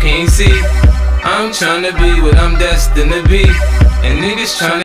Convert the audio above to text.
can't see. I'm tryna be what I'm destined to be, and niggas tryna